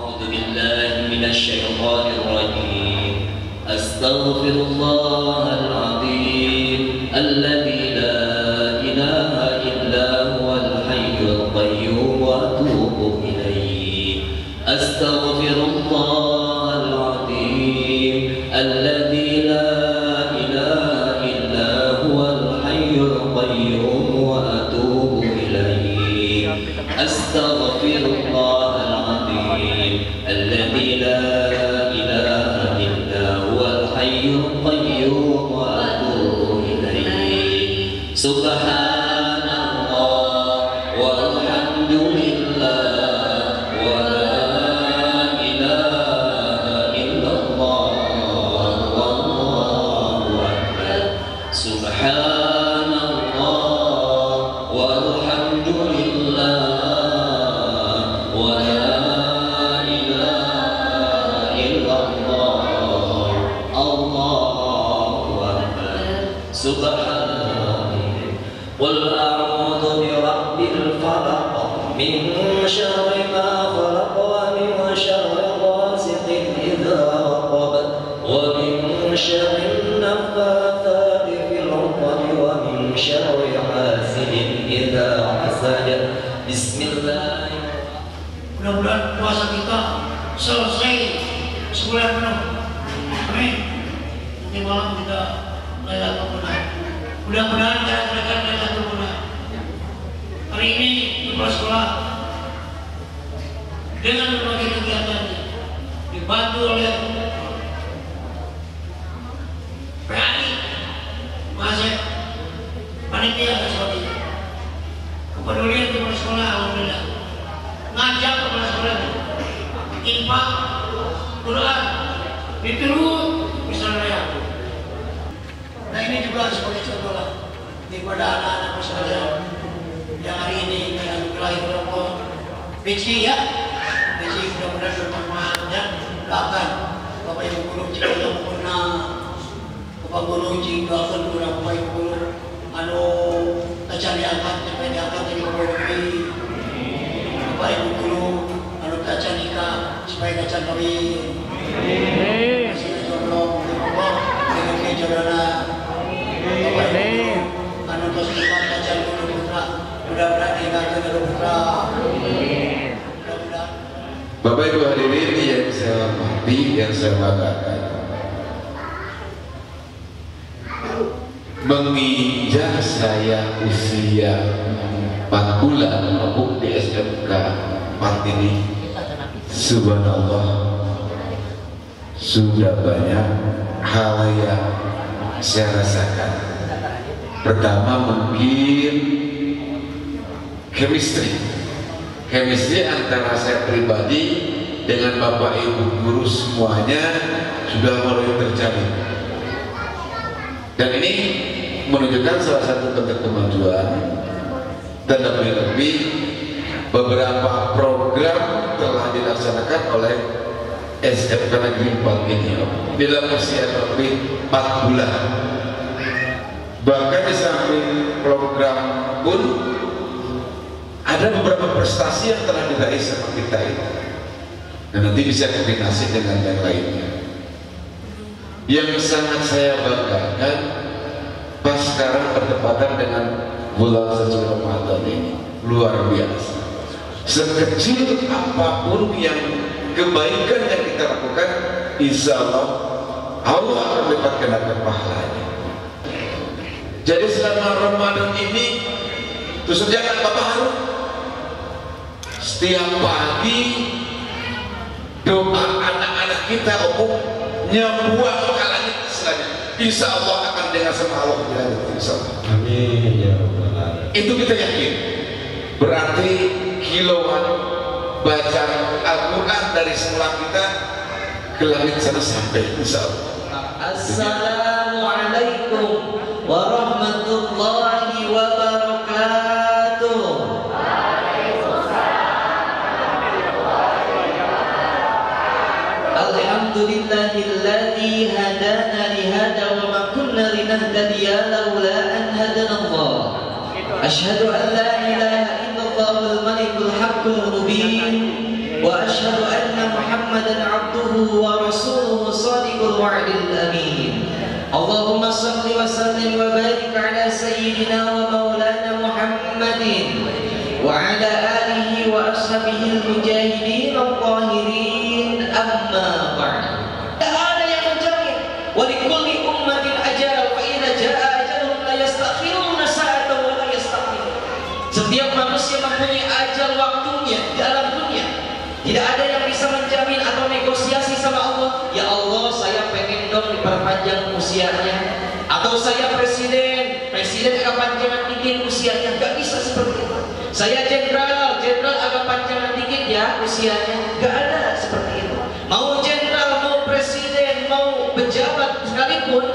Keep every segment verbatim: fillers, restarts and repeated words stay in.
أعوذ بالله من الشيطان الرجيم أستغفر الله العظيم الذي لا إله إلا هو الحي القيوم وأتوب إليه أستغفر الله العظيم الذي لا إله إلا هو الحي القيوم وأتوب إليه أستغفر الله العظيم الذي لا إله إلا هو الحي القيوم وأتوب إليه سبحان الله والحمد لله ولا إله إلا الله والله أكبر سبحان الله والحمد لله ولا إله إلا الله الله أكبر سبحان قل أعوذ برب الفلق من شر ما خلق ومن شر غاسق إذا وقب ومن شر النفاثات في العقد ومن شر حاسد إذا حسد بسم الله. Mudah-mudahan puasa kita selesai sebulan penuh. Amin. Nanti malam kita Lailatul Qadar. Mudah-mudahan kita berikan Lailatul Qadar. Hari ini kepala sekolah dengan berbagai kegiatan dibantu oleh P A I, Masjid, panitia dan sebagainya. Kepedulian kepala sekolah, alhamdulillah. Ngajar kepala sekolah, infak, Quran, diturut misalnya. Nah ini juga sebagai contoh lah kepada anak-anak sekalian yang hari ini yang lahir Allah. Beci ya, beci mudah-mudahan bermanfaat dan doakan Bapak Ibu guru jika yang pernah Bapak guru jika akan kurang Bapak Ibu guru anu tak diangkat sampai diangkat jadi pemimpin. Bapak Ibu guru anu tak nikah supaya kacan kawin. Kasih jodoh Allah dengan kejodohan. Bapak Ibu guru anu terus nikah kacan guru putra mudah-mudahan nikah guru putra. Bapak Ibu hadirin yang saya hormati, yang saya banggakan, menginjak saya usia empat bulan mabuk di S M K empat ini, subhanallah, sudah banyak hal yang saya rasakan. Pertama mungkin chemistry chemistry antara saya pribadi dengan Bapak Ibu guru semuanya sudah mulai terjalin, dan ini menunjukkan salah satu bentuk kemajuan. Dan lebih-lebih beberapa program telah dilaksanakan oleh S M K Negeri empat ini dalam usia lebih empat bulan. Bahkan di samping program pun ada beberapa prestasi yang telah diraih sama kita ini, dan nanti bisa kombinasi dengan yang lainnya. Yang sangat saya banggakan pas sekarang bertepatan dengan bulan suci Ramadan ini, luar biasa. Sekecil apapun yang kebaikan yang kita lakukan, insya Allah Allah akan lipat gandakan pahalanya. Jadi selama Ramadan ini terus jangan Bapak harus setiap pagi doa anak-anak kita umum nyebuah pahalanya istilahnya, insya Allah akan dengar sama Allah. Insya Allah. Amin ya Rabbal Alamin. Itu kita yakin. Berarti kiloan baca Al-Quran dari sekolah kita ke langit sana sampai, insya Allah. Assalamualaikum warahmatullahi wabarakatuh. Alhamdulillahilladzi hadana lihada wa ma kunna linahtadiya laula an hadana Allah. Asyhadu an la ilaha illallah al-malikul haqqul mubin وأشهد أن محمدا عبده ورسوله صادق الوعد الأمين اللهم صل وسلم وبارك على سيدنا ومولانا محمد وعلى آله وأصحابه المجاهدين الطاهرين أما بعد هذا yang menjamin ولكل أمة أجل فإذا جاء أجلهم لا يستأخرون ساعة ولا يستقدمون. Setiap manusia mempunyai ajal waktunya di alam dunia. Tidak ada yang bisa menjamin atau negosiasi sama Allah. Ya Allah, saya pengen dong diperpanjang usianya. Atau saya presiden, presiden agak panjangan dikit usianya. Gak bisa seperti itu. Saya jenderal, jenderal agak panjangan dikit ya usianya. Gak ada seperti itu. Mau jenderal, mau presiden, mau pejabat sekalipun,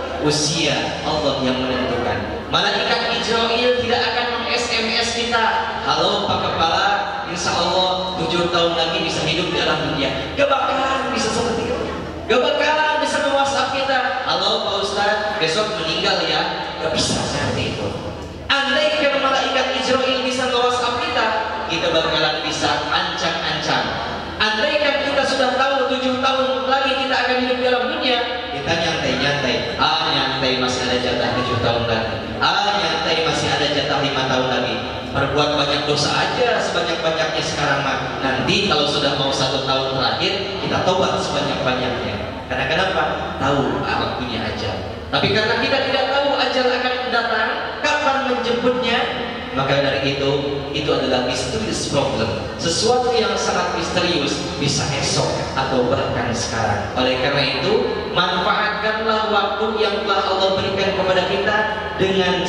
usia Allah yang menentukan. Malaikat Israel tidak akan meng-S M S kita, halo Pak Kepala, insya Allah tujuh tahun lagi bisa hidup di alam dunia. Gak bakalan bisa seperti itu. Gak bakalan bisa nge-WhatsApp kita, halo Pak Ustadz, besok meninggal ya. Gak bisa seperti itu. Andai kan malaikat Israel bisa nge-WhatsApp kita, kita bakalan bisa ancang-ancang. Andai kan kita sudah tahu tujuh tahun lagi kita akan hidup di alam dunia, kita nyantai-nyantai, ah nyantai masih ada jatah tujuh tahun lagi, ah nyantai masih ada jatah lima tahun lagi. Perbuat banyak dosa aja sebanyak-banyaknya sekarang mah. Nanti kalau sudah mau satu tahun terakhir, kita tobat sebanyak-banyaknya. Karena kenapa? Tahu waktunya ajal. Tapi karena kita tidak tahu ajal akan datang, kapan menjemputnya, maka dari itu, itu adalah mysterious problem. Sesuatu yang sangat misterius, bisa esok atau bahkan sekarang. Oleh karena itu, manfaatkanlah waktu yang telah Allah berikan kepada kita dengan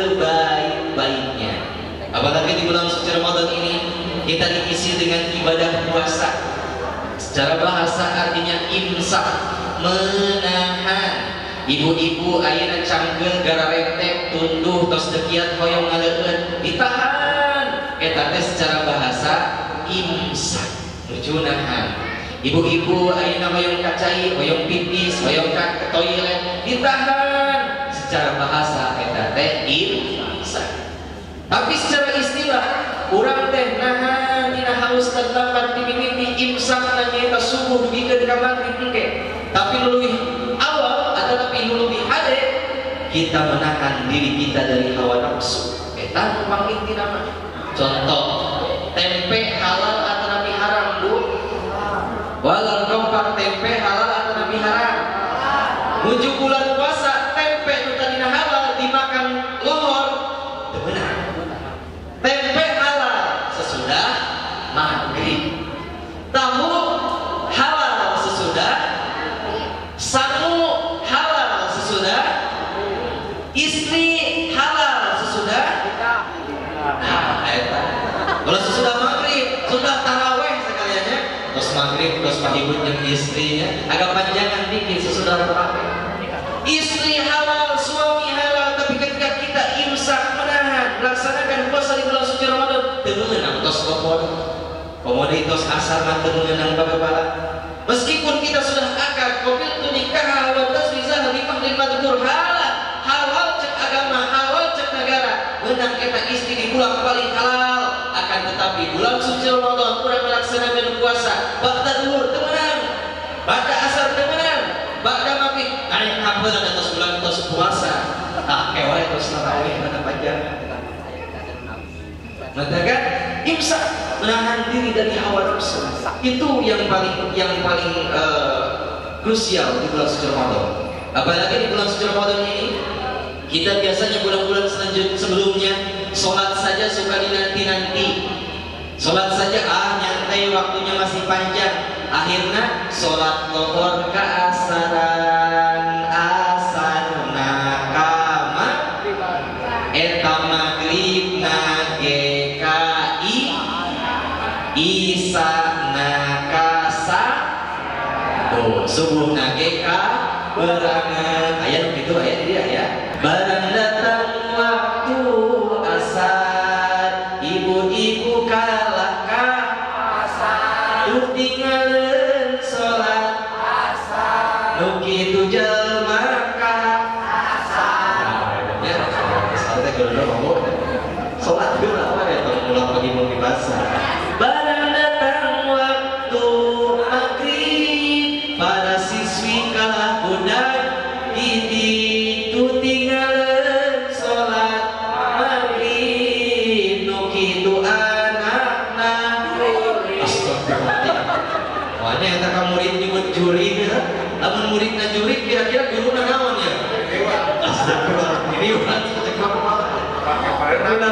sebaik-baiknya. Apalagi di bulan suci Ramadan ini, kita diisi dengan ibadah puasa. Secara bahasa artinya imsak, menahan. Ibu-ibu ayeuna canggel gara rentek tunduh tos dekiat hoyong ngaleun ditahan. Eta teh secara bahasa imsak, nuju nahan. Ibu-ibu ayeuna hoyong kacai, hoyong pipis, hoyong ke toilet ditahan. Secara bahasa eta teh imsak. Tapi secara istilah urang teh nahan dina haus terdapat di mimpi imsak nanya eta subuh dugikeun ka maghrib engke. Tapi leuwih awal adalah pilu lebih ada kita menahan diri kita dari hawa nafsu. Eta numpang inti nama. Contoh, tempe halal atau nabi haram bu? Walau kompak tempe halal atau nabi haram? Menuju bulan puasa tempe nu tadina halal dimakan lohor, teu benar. Tempe halal sesudah maghrib. Tahu halal sesudah sangu halal sesudah, istri halal sesudah. Nah, eta. Kalau sesudah maghrib, sudah taraweh sekaliannya. Terus maghrib, terus pahibut yang istrinya agak panjangan dikit sesudah taraweh. Istri halal, suami halal, tapi ketika kita imsak menahan, melaksanakan puasa di bulan suci Ramadan, temeunang tos kopon, komoditas asar mah temeunang bagapala. Meskipun kita sudah akad kobil tu nikah wa tasbizah halifah lil madhkur halal, halal cek agama, halal cek negara. Menang eta istri di bulan paling halal, akan tetapi bulan suci Ramadan kurang melaksanakan puasa. Ba'da duhur temenan, ba'da asar temenan, ba'da maghrib naik hafal atas bulan tos puasa. Ah kewae tos tarawih mana panjang. Mengatakan imsak, menahan diri dari hawa nafsu. Itu yang paling yang paling uh, krusial di bulan suci Ramadan. Apalagi di bulan suci Ramadan ini, kita biasanya bulan-bulan sebelumnya sholat saja suka dinanti-nanti. Sholat saja ah nyantai waktunya masih panjang. Akhirnya sholat lohor kaasaran asarna kama eta maghrib nage Isa nakasa oh, subuh nageka berangan ayat begitu ayat dia ya. Barang datang waktu asar, ibu-ibu kalah ka asar, tuh tinggalin sholat asar, nu kitu jelema ka asar. Ya, sholatnya kalau mau sholat dulu apa ya kalau pulang pagi mau di pasar. Barang datang waktu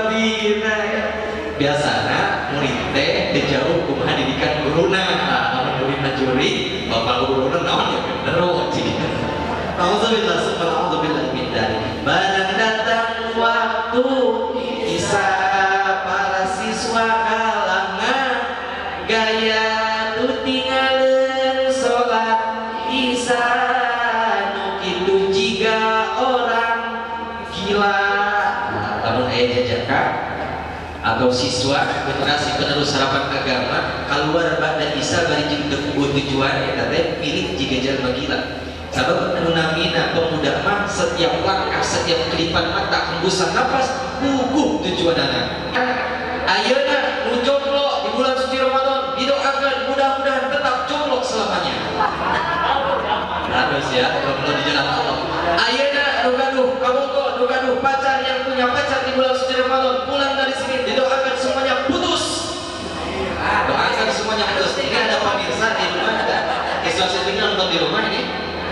Madinah ya. Biasanya murid teh dijauh kumaha didikan guruna. Nah, murid najuri bapak guruna naon ya bener wajib. Alhamdulillah, subhanallah min dzalik. Barang datang waktu Isa para siswa kalangan gaya tu tinggalin sholat Isa nu kitu jiga orang gila. Lamun aya jajaka atau siswa generasi penerus harapan agama keluar ba'da Isa bari jeung teu tujuan eta teh pilih jiga jalma gila. Sabab anu namina pemuda mah setiap langkah, setiap kelipan mata, hembusan napas guguh tujuanana. Ayeuna nu jomblo di bulan suci Ramadan didoakeun mudah-mudahan tetap jomblo selamanya. Harus ya, jomblo di jalan Allah. Ayeuna nu gaduh kabogo, nu gaduh pacar yang punya pacar di bulan suci Ramadan pulang dari sini didoakan semuanya putus. Doakan semuanya putus. Ini ada pemirsa di rumah, ada siswa-siswi nonton di rumah ini.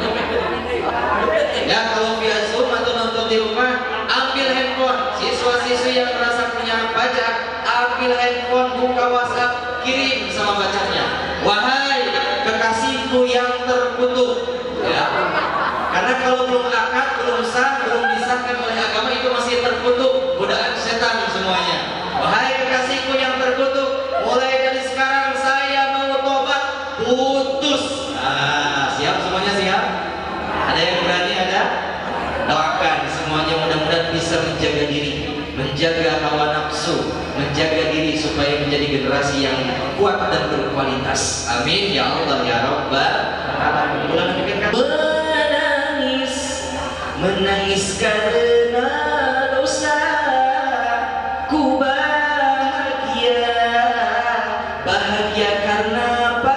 Ya kalau via Zoom atau nonton di rumah, ambil handphone. Siswa-siswi yang merasa punya pacar, ambil handphone, buka WhatsApp, kirim sama pacarnya. Wahai kekasihku yang terkutuk, ya. Karena kalau belum akad, belum sah, belum disahkan oleh agama itu masih terkutuk, godaan setan semuanya. Wahai kekasihku yang terkutuk, mulai dari sekarang saya mau tobat, putus. Nah, siap semuanya siap? Ada yang berani ada? Doakan semuanya mudah-mudahan bisa menjaga diri, menjaga hawa nafsu, menjaga diri supaya menjadi generasi yang kuat dan berkualitas. Amin ya Allah ya Rabbal Alamin. Menangis, menangis karena dosa, ku bahagia, bahagia karena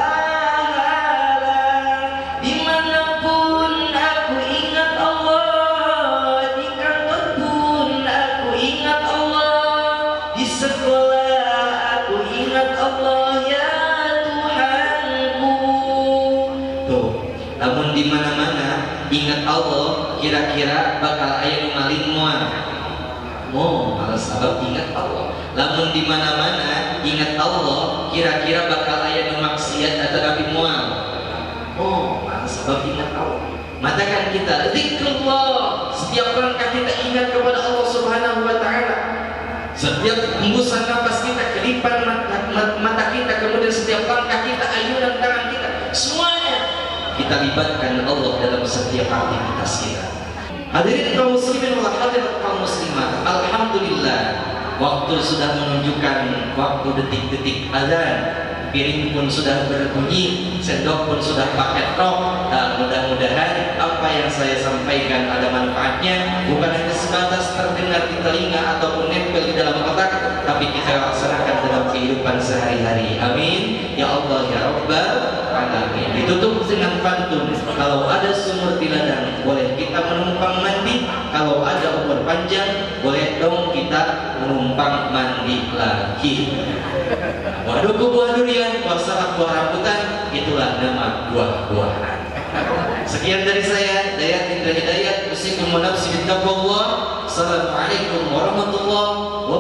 di mana-mana ingat Allah, kira-kira bakal aya nu maling moal. Mo, malas sabab ingat Allah. Lamun di mana-mana ingat Allah, kira-kira bakal aya nu maksiat atau tapi moal. Oh, malas sabab ingat Allah. Matakan kita zikrullah, setiap langkah kita ingat kepada Allah Subhanahu wa taala. Setiap hembusan nafas kita, kelipan mata, mata kita, kemudian setiap langkah kita, ayunan tangan kita, semuanya kita libatkan Allah dalam setiap aktivitas kita. Hadirin kaum muslimin wal hadirat kaum muslimat, alhamdulillah waktu sudah menunjukkan waktu detik-detik azan, piring pun sudah berbunyi, sendok pun sudah pakai rok. Dan mudah-mudahan apa yang saya sampaikan ada manfaatnya, bukan hanya sebatas terdengar di telinga ataupun nempel di dalam otak, tapi kita laksanakan dalam kehidupan sehari-hari. Amin ya Allah ya Rabbal Alamin. Ditutup dengan pantun, kalau ada sumur di ladang boleh kita menumpang mandi, kalau ada umur panjang boleh dong kita menumpang mandi lagi. Waduh buah durian, buah salak, buah rambutan, itulah nama buah-buahan. Sekian dari saya, Dayat Indra Hidayat, usikum wa nafsi bittaqwallah. Assalamualaikum warahmatullahi wabarakatuh.